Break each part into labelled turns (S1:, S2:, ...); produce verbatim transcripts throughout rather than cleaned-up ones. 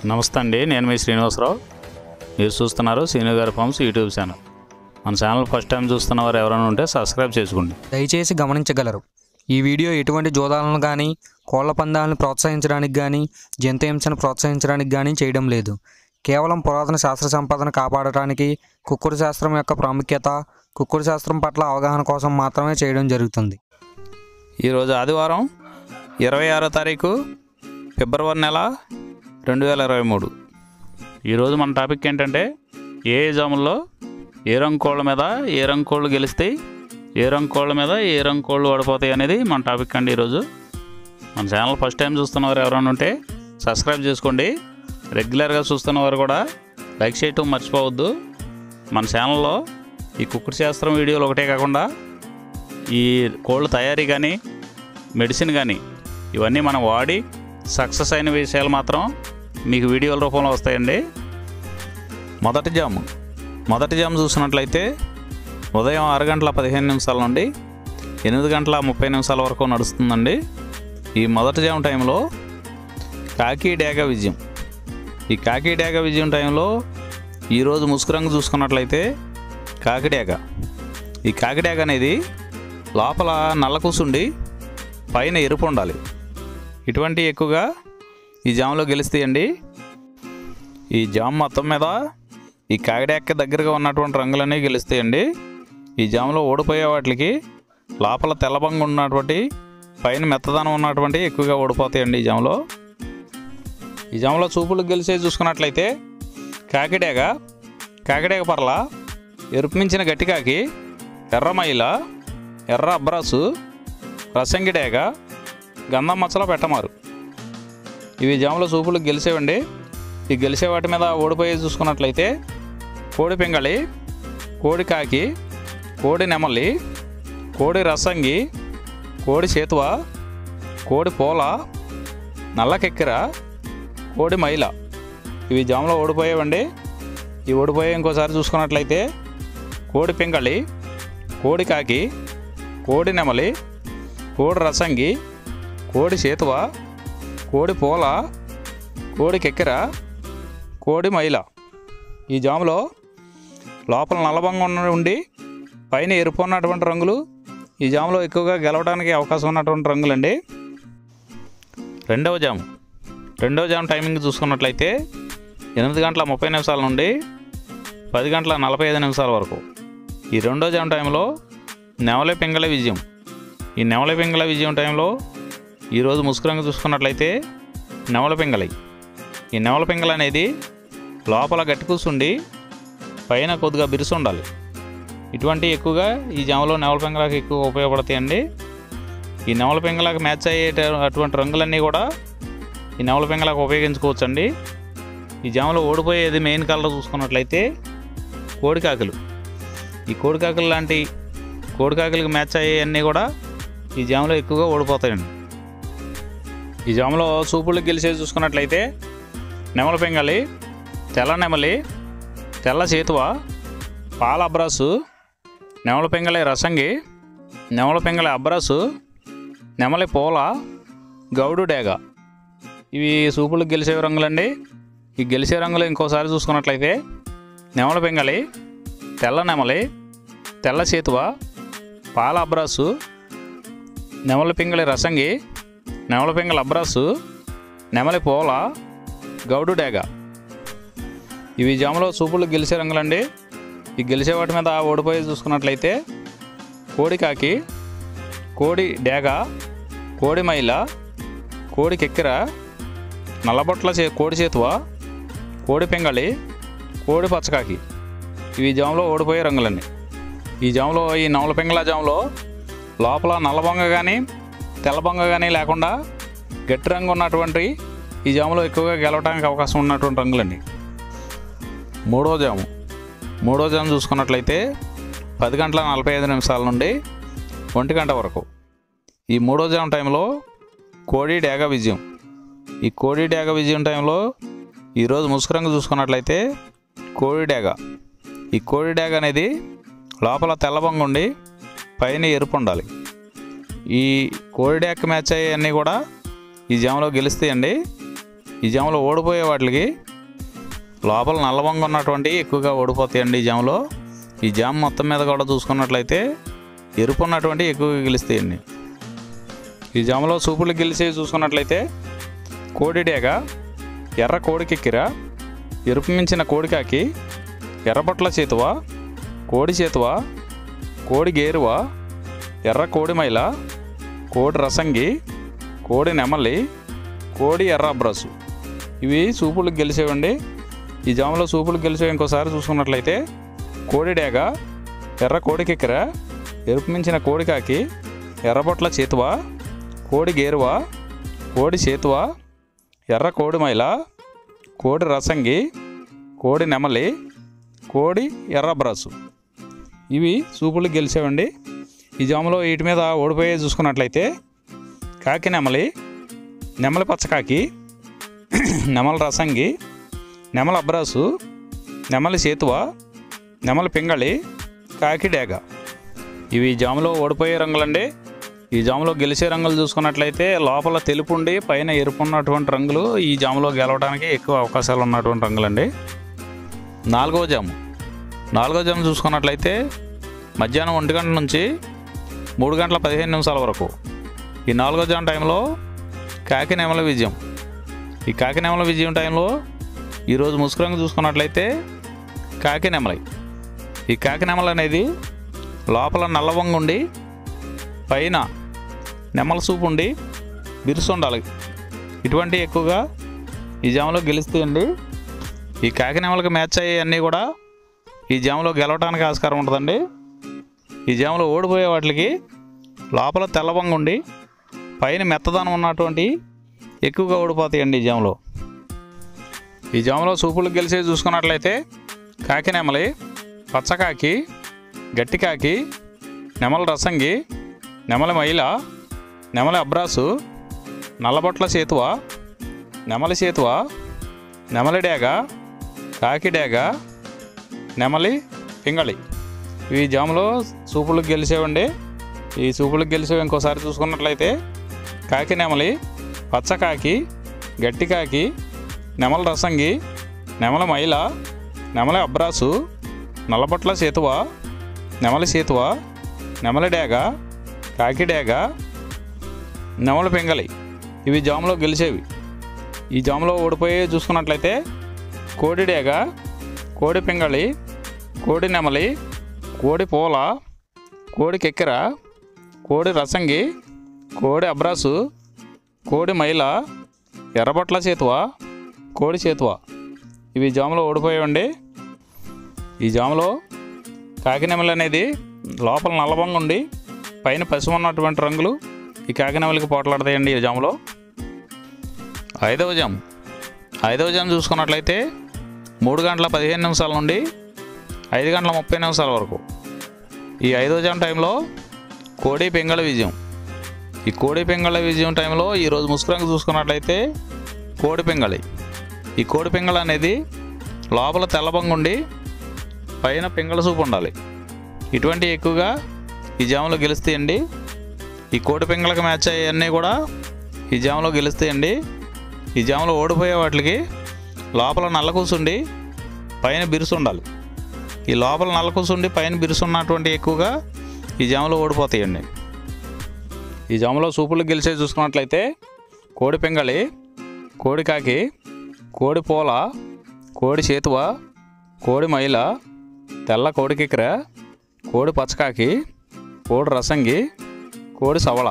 S1: నమస్తే అండి, నేను మీ శ్రీనివాసరావు. మీరు చూస్తున్నారు శ్రీను గారి ఫార్మ్స్ యూట్యూబ్ ఛానల్. మన ఛానల్ ఫస్ట్ టైం చూస్తున్న వారు ఎవరైనా ఉంటే సబ్స్క్రైబ్ చేసుకోండి.
S2: దయచేసి గమనించగలరు, ఈ వీడియో ఎటువంటి జోదాలను కానీ కోళ్ల పందాలను ప్రోత్సహించడానికి కానీ జంతు హింసను ప్రోత్సహించడానికి కానీ చేయడం లేదు. కేవలం పురాతన శాస్త్ర సంపదను కాపాడటానికి, కుక్కుడు శాస్త్రం యొక్క ప్రాముఖ్యత, కుక్కుడు శాస్త్రం పట్ల అవగాహన కోసం మాత్రమే చేయడం జరుగుతుంది.
S1: ఈరోజు ఆదివారం ఇరవై ఆరో తారీఖు ఫిబ్రవరి నెల రెండు వేల ఇరవై మూడు. ఈరోజు మన టాపిక్ ఏంటంటే ఏ జాముల్లో ఏ రంగు కోళ్ళ మీద ఏ రంగు కోళ్ళు గెలుస్తాయి, ఏ రంగు కోళ్ళ మీద ఏ రంగు కోళ్ళు ఓడిపోతాయి అనేది మన టాపిక్ అండి. ఈరోజు మన ఛానల్ ఫస్ట్ టైం చూస్తున్నవారు ఎవరైనా ఉంటే సబ్స్క్రైబ్ చేసుకోండి. రెగ్యులర్గా చూస్తున్నవారు కూడా లైక్ చేయటం మర్చిపోవద్దు. మన ఛానల్లో ఈ కుక్కుడు శాస్త్రం వీడియోలు ఒకటే కాకుండా ఈ కోళ్ళ తయారీ కానీ మెడిసిన్ కానీ ఇవన్నీ మనం వాడి సక్సెస్ అయిన విషయాలు మాత్రం మీకు వీడియోల రూపంలో వస్తాయండి. మొదటి జాము మొదటి జాము చూసినట్లయితే ఉదయం ఆరు గంటల పదిహేను నిమిషాల నుండి ఎనిమిది గంటల ముప్పై నిమిషాల వరకు నడుస్తుందండి. ఈ మొదటి జాము టైంలో కాకి డేగ విజయం. ఈ కాకి డేగ విజయం టైంలో ఈరోజు ముసుగురంగు చూసుకున్నట్లయితే కాకిడేగ. ఈ కాకిడేగ అనేది లోపల నల్ల కూసుండి పైన ఎరుపు ఉండాలి. ఇటువంటి ఎక్కువగా ఈ జాములో గెలుస్తాయండి. ఈ జాము మొత్తం మీద ఈ కాకిడేగకి దగ్గరగా ఉన్నటువంటి రంగులన్నీ గెలుస్తాయండి. ఈ జాములో ఓడిపోయే వాటికి లోపల తెల్లబంగు ఉన్నటువంటి పైన మెత్తదనం ఉన్నటువంటి ఎక్కువగా ఓడిపోతాయండి ఈ జాములో. ఈ జాములో చూపులకు గెలిచే చూసుకున్నట్లయితే కాకిడేగ, కాకిడేగ పర్ల, ఎరుపు మించిన గట్టికాకి, ఎర్రమైల, ఎర్ర అబ్రాసు, రసంగిడేగ, గంధం మచ్చలో పెట్టమారు. ఇవి జాములో చూపులకు గెలిచేవండి. ఈ గెలిచే వాటి మీద ఓడిపోయి చూసుకున్నట్లయితే కోడి పింగళి, కోడి కాకి, కోడి నెమలి, కోడి రసంగి, కోడి చేతువ, కోడి పోల, నల్లకెక్కిర, కోడి మైల. ఇవి జాములో ఓడిపోయేవండి. ఈ ఓడిపోయే ఇంకోసారి చూసుకున్నట్లయితే కోడి పింగళి, కోడి కాకి, కోడి నెమలి, కోడి రసంగి, కోడి చేతువ, కోడి పోల, కోడి కెక్కెర, కోడి మైల. ఈ జాములో లోపల నల్లబంగా ఉండి పైన ఎరుపు ఉన్నటువంటి రంగులు ఈ జాములో ఎక్కువగా గెలవడానికి అవకాశం ఉన్నటువంటి రంగులండి. రెండవ జాము రెండవ జాము టైమింగ్ చూసుకున్నట్లయితే ఎనిమిది గంటల ముప్పై నిమిషాల నుండి పది గంటల నలభై ఐదు నిమిషాల వరకు. ఈ రెండో జాము టైంలో నెమలి పింగళ విజయం. ఈ నెమలి పింగళ విజయం టైంలో ఈరోజు ముసుగురంగు చూసుకున్నట్లయితే నెమలి పింగళి. ఈ నెమలి పింగళి అనేది లోపల గట్టి కూసుండి పైన కొద్దిగా బిరుసు ఉండాలి. ఇటువంటి ఎక్కువగా ఈ జాములో నెమలి పింగళకి ఎక్కువ ఉపయోగపడతాయండి. ఈ నెమలి పింగళకి మ్యాచ్ అయ్యే అటువంటి రంగులన్నీ కూడా ఈ నెమలి పింగళకి ఉపయోగించుకోవచ్చండి. ఈ జాములో ఓడిపోయేది మెయిన్ కలర్ చూసుకున్నట్లయితే కోడికాకులు. ఈ కోడికాకులు లాంటి కోడికాకులకి మ్యాచ్ అయ్యేవన్నీ కూడా ఈ జాములో ఎక్కువగా ఓడిపోతాయండి. ఈ జాములో చూపులకు గెలిచేది చూసుకున్నట్లయితే నెమలి పింగళి, తెల్ల నెమలి, తెల్ల చేతువ, పాల అబ్రాసు, నెమలి పింగళి రసంగి, నెమలి పింగళి అబ్రాసు, నెమలి పోల, గౌడు డేగ. ఇవి చూపులకు గెలిచే రంగులండి. ఈ గెలిచే రంగులు ఇంకోసారి చూసుకున్నట్లయితే నెమలి పింగళి, తెల్ల నెమలి, తెల్ల చేతువ, పాల అబ్రాసు, నెమలి పింగళి రసంగి, నెమలి పింగళి అబ్రాసు, నెమలి పోల, గౌడు డేగ. ఇవి జాములో చూపులకు గెలిచే రంగులండి. ఈ గెలిచే వాటి మీద ఓడిపోయి చూసుకున్నట్లయితే కోడి కాకి, కోడి డేగ, కోడి మైల, కోడి కెక్కిర, నల్లబొట్ల చే కోడి చేతువ, కోడి పింగళి, కోడి పచ్చకాకి. ఇవి జాములో ఓడిపోయే రంగులండి. ఈ జాములో ఈ నెమలి పింగళ జాములో లోపల నల్లబొంగ కానీ తెల్లబొంగ కానీ లేకుండా గట్టి రంగు ఉన్నటువంటి ఈ జాములో ఎక్కువగా గెలవడానికి అవకాశం ఉన్నటువంటి రంగులండి. మూడో జాము మూడో జాము చూసుకున్నట్లయితే పది గంటల నలభై ఐదు నిమిషాల నుండి ఒంటి గంట వరకు. ఈ మూడో జాము టైంలో కోడి డేగ విజయం. ఈ కోడి డేగ విజయం టైంలో ఈరోజు ముసుగురంగు చూసుకున్నట్లయితే కోడి డేగ. ఈ కోడి డేగ అనేది లోపల తెల్లబొంగ ఉండి పైన ఎరుపు ఉండాలి. ఈ కోడి డేగ మ్యాచ్ అయ్యేవన్నీ కూడా ఈ జాములో గెలుస్తాయండి. ఈ జామలో ఓడిపోయే వాటికి లోపల నల్లవంగ ఉన్నటువంటి ఎక్కువగా ఓడిపోతాయండి ఈ జామలో. ఈ జామ మొత్తం మీద కూడా చూసుకున్నట్లయితే ఎరుపు ఉన్నటువంటి ఎక్కువగా గెలుస్తాయండి. ఈ జామలో సూపులు గెలిచేవి చూసుకున్నట్లయితే కోడిడేగ, ఎర్ర కోడికెక్కిర, ఎరుపు మించిన కోడికాకి, ఎర్రబొట్ల చేతువ, కోడి చేతువ, కోడి గేరువ, ఎర్ర కోడిమైల, కోడి రసంగి, కోడి నెమలి, కోడి ఎర్ర అబ్రాసు. ఇవి సూపులు గెలిచేవండి. ఈ జామలో సూపులు గెలిచేవి ఇంకోసారి చూసుకున్నట్లయితే కోడిడేగ, ఎర్ర కోడికెక్కిర, ఎరుపు మించిన కోడికాకి, ఎర్రబొట్ల చేతువ, కోడి గేరువ, కోడి చేతువ, ఎర్ర కోడిమైల, కోడి రసంగి, కోడి నెమలి, కోడి ఎర్ర అబ్రాసు. ఇవి సూపులు గెలిచేవండి. ఈ జామలో వీటి మీద ఓడిపోయే చూసుకున్నట్లయితే కాకి నెమలి, నెమలి పచ్చకాకి, నెమలి రసంగి, నెమలి అబ్రాసు, నెమలి చేతువ, నెమలి పింగళి, కాకి డేగ. ఇవి జాములో ఓడిపోయే రంగులండి. ఈ జాములో గెలిచే రంగులు చూసుకున్నట్లయితే లోపల తెలుపు ఉండి పైన ఎరుపు ఉన్నటువంటి రంగులు ఈ జాములో గెలవడానికి ఎక్కువ అవకాశాలు ఉన్నటువంటి రంగులండి. నాలుగవ జాము నాలుగవ జాము చూసుకున్నట్లయితే మధ్యాహ్నం ఒంటి గంట నుంచి మూడు గంటల పదిహేను నిమిషాల వరకు. ఈ నాలుగో జాము టైంలో కాకి నెమల విజయం. ఈ కాకి నెమల విజయం టైంలో ఈరోజు ముసుగు రంగు చూసుకున్నట్లయితే కాకి నెమలి. ఈ కాకి నెమలి అనేది లోపల నల్లవంగు ఉండి పైన నెమల సూపు ఉండి బిరుసు ఉండాలి. ఇటువంటి ఎక్కువగా ఈ జాములో గెలుస్తాయండి. ఈ కాకి నెమలకి మ్యాచ్ అయ్యేవన్నీ కూడా ఈ జాములో గెలవడానికి ఆస్కారం ఉంటుందండి. ఈ జాములో ఓడిపోయే వాటికి లోపల తెల్లవంగు ఉండి పైన మెత్తదనం ఉన్నటువంటి ఎక్కువగా ఓడిపోతాయండి ఈ జాములో. ఈ జాములో సూపులు గెలిచే చూసుకున్నట్లయితే కాకి నెమలి, పచ్చకాకి, గట్టికాకి, నెమలి రసంగి, నెమలి మైల, నెమలి అబ్రాసు, నల్లబొట్ల చేతువ, నెమలి చేతువ, నెమలి డేగ, కాకి డేగ, నెమలి పింగళి. ఇవి జాములో సూపులకు గెలిచేవండి. ఈ సూపులకు గెలిచేవి ఇంకోసారి చూసుకున్నట్లయితే కాకి నెమలి, పచ్చకాకి, గట్టికాకి, నెమలి రసంగి, నెమలి మైల, నెమలి అబ్రాసు, నల్లబొట్ల చేతువ, నెమలి చేతువ, నెమలి డేగ, కాకి డేగ, నెమలి పింగళి. ఇవి జాములో గెలిచేవి. ఈ జాములో ఓడిపోయే చూసుకున్నట్లయితే కోడి డేగ, కోడి పింగళి, కోడి నెమలి, కోడి పూల, కోడి కెక్కెర, కోడి రసంగి, కోడి అబ్రాసు, కోడి మైల, ఎర్రబొట్ల చేతువ, కోడి చేతువ. ఇవి జాములో ఓడిపోయేవండి. ఈ జాములో కాకి నెమలి అనేది లోపల నల్లబంగా ఉండి పైన పసుపు ఉన్నటువంటి రంగులు ఈ కాకి నెమలికి పోట్లాడతాయండి ఈ జాములో. ఐదవ జాము ఐదవ జాము చూసుకున్నట్లయితే మూడు గంటల పదిహేను నిమిషాల నుండి ఐదు గంటల ముప్పై నిమిషాల వరకు. ఈ ఐదవ జాము టైంలో కోడి పింగళ విజయం. ఈ కోడి పింగళ విజయం టైంలో ఈరోజు ముసుగురంగు చూసుకున్నట్లయితే కోడి పింగళి. ఈ కోడి పింగళ అనేది లోపల తెల్లబంగుండి పైన పింగళ సూపు ఉండాలి. ఇటువంటి ఎక్కువగా ఈ జాములో గెలుస్తాయండి. ఈ కోడి పింగళకి మ్యాచ్ అయ్యేవన్నీ కూడా ఈ జాములో గెలుస్తాయండి. ఈ జాములో ఓడిపోయే వాటికి లోపల నల్ల కూసుండి పైన బిరుసు ఉండాలి. ఈ లోపల నల్ల కూసుండి పైన బిరుసు ఉన్నటువంటి ఎక్కువగా ఈ జాములో ఓడిపోతాయండి. ఈ జాములో సూపులు గెలిచే చూసుకున్నట్లయితే కోడి పింగళి, కోడి కాకి, కోడి పూల, కోడి చేతువ, కోడి మైల, తెల్ల కోడి కిక్కెర, కోడి పచ్చకాకి, కోడి రసంగి, కోడి సవళ.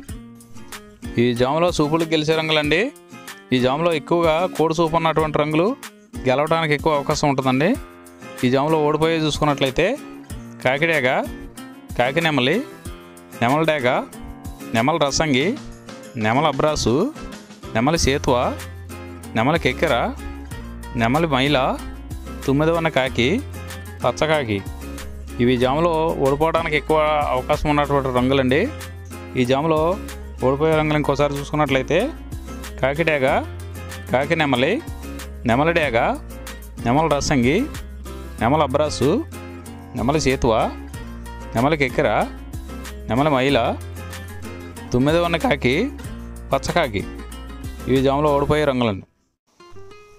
S1: ఈ జాములో సూపులు గెలిచే రంగులండి. ఈ జాములో ఎక్కువగా కోడి సూపు ఉన్నటువంటి రంగులు గెలవడానికి ఎక్కువ అవకాశం ఉంటుందండి. ఈ జాములో ఓడిపోయే చూసుకున్నట్లయితే కాకిడేగ, కాకి నెమలి, నెమలి డేగ, నెమలి రసంగి, నెమలి అబ్రాసు, నెమలి చేతువ, నెమలి కెక్కెర, నెమలి మైల, తుమ్మిదవన్న కాకి, పచ్చకాకి. ఇవి జాములో ఓడిపోవడానికి ఎక్కువ అవకాశం ఉన్నటువంటి రంగులండి. ఈ జాములో ఓడిపోయే రంగులు ఇంకోసారి చూసుకున్నట్లయితే కాకి డేగ, కాకి నెమలి, నెమలి డేగ, నెమలి రసంగి, నెమలి అబ్రాసు, నెమలి చేతువ, నెమలి కెక్కెర, నెమలి మైల, తుమ్మిదవన్న కాకి, పచ్చకాకి. ఇవి జాములో ఓడిపోయే రంగులండి.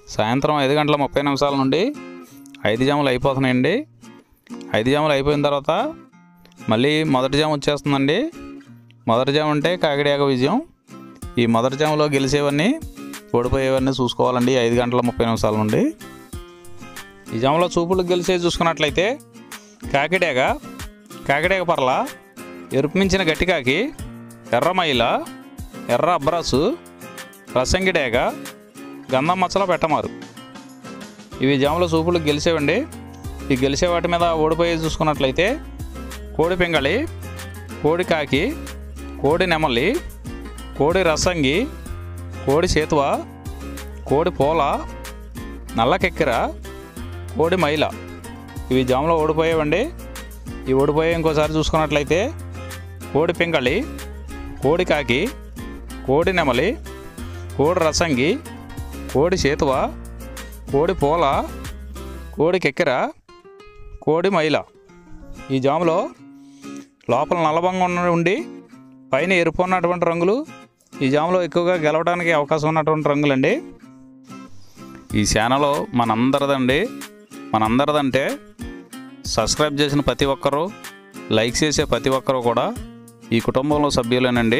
S1: సాయంత్రం ఐదు గంటల ముప్పై నిమిషాల నుండి ఐదు జాములు అయిపోతున్నాయండి. ఐదు జాములు అయిపోయిన తర్వాత మళ్ళీ మొదటి జాము వచ్చేస్తుందండి. మొదటి జాము అంటే కాకిడాక విజయం. ఈ మొదటి జాములో గెలిచేవన్నీ ఓడిపోయేవన్నీ చూసుకోవాలండి ఐదు గంటల ముప్పై నిమిషాల నుండి. ఈ జాములో చూపులు గెలిచేవి చూసుకున్నట్లయితే కాకిడాక, కాకిడాక పర్ల, ఎరుపు మించిన గట్టికాకి, ఎర్ర మైల, ఎర్ర అబ్రాసు, రసంగిడేగ, గంధం మచ్చల పెట్టమారు. ఇవి జాములో చూపులు గెలిచేవండి. ఈ గెలిచే వాటి మీద ఓడిపోయి చూసుకున్నట్లయితే కోడి పింగళి, కోడి కాకి, కోడి నెమలి, కోడి రసంగి, కోడి చేతువ, కోడి పోల, నల్లకెక్కిర, కోడి మైల. ఇవి జాములో ఓడిపోయేవండి. ఈ ఓడిపోయే ఇంకోసారి చూసుకున్నట్లయితే కోడి పింగళి, కోడి కాకి, కోడి నెమలి, కోడి రసంగి, కోడి చేతువ, కోడి పోల, కోడి కెక్కిర, కోడి మైల. ఈ జాములో లోపల నల్లబంగా ఉన్న ఉండి పైన ఎరుపు ఉన్నటువంటి రంగులు ఈ జాములో ఎక్కువగా గెలవడానికి అవకాశం ఉన్నటువంటి రంగులండి. ఈ ఛానల్ మనందరిదండి. మనందరిదంటే సబ్స్క్రైబ్ చేసిన ప్రతి ఒక్కరూ, లైక్ చేసే ప్రతి ఒక్కరూ కూడా ఈ కుటుంబంలో సభ్యులేనండి.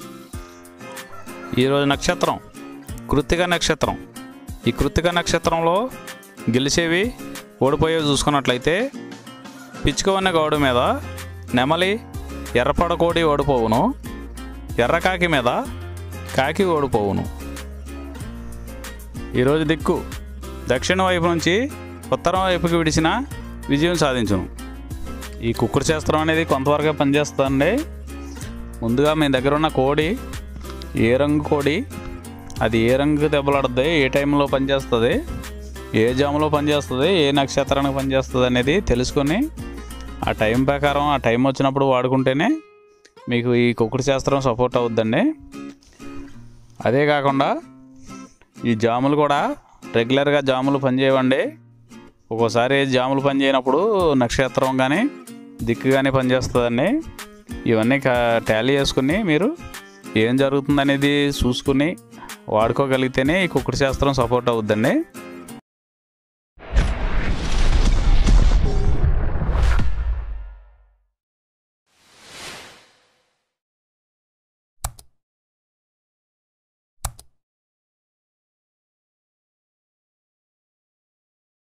S1: ఈరోజు నక్షత్రం కృత్తిక నక్షత్రం. ఈ కృత్తిక నక్షత్రంలో గెలిచేవి ఓడిపోయేవి చూసుకున్నట్లయితే పిచ్చుకవన్న గౌడు మీద నెమలి, ఎర్రపడ కోడి ఓడిపోవును. ఎర్రకాకి మీద కాకి ఓడిపోవును. ఈరోజు దిక్కు దక్షిణ వైపు నుంచి ఉత్తరం వైపుకి విడిచిన విజయం సాధించును. ఈ కుక్కుడు శాస్త్రం అనేది కొంతవరకే పనిచేస్తుందండి. ముందుగా మీ దగ్గర ఉన్న కోడి ఏ రంగు కోడి, అది ఏ రంగు దెబ్బలాడుతుంది, ఏ టైంలో పనిచేస్తుంది, ఏ జాములో పనిచేస్తుంది, ఏ నక్షత్రానికి పనిచేస్తుంది అనేది తెలుసుకొని ఆ టైం ప్రకారం ఆ టైం వచ్చినప్పుడు వాడుకుంటేనే మీకు ఈ కుక్కుడు శాస్త్రం సపోర్ట్ అవుద్దండి. అదే కాకుండా ఈ జాములు కూడా రెగ్యులర్గా జాములు పనిచేయవండి. ఒక్కోసారి జాములు పనిచేయనప్పుడు నక్షత్రం కానీ దిక్కు కానీ పనిచేస్తుందండి. ఇవన్నీ టాలీ చేసుకుని మీరు ఏం జరుగుతుందనేది చూసుకుని వాడుకోగలిగితేనే ఈ కుక్కుడు శాస్త్రం సపోర్ట్ అవుద్దండి.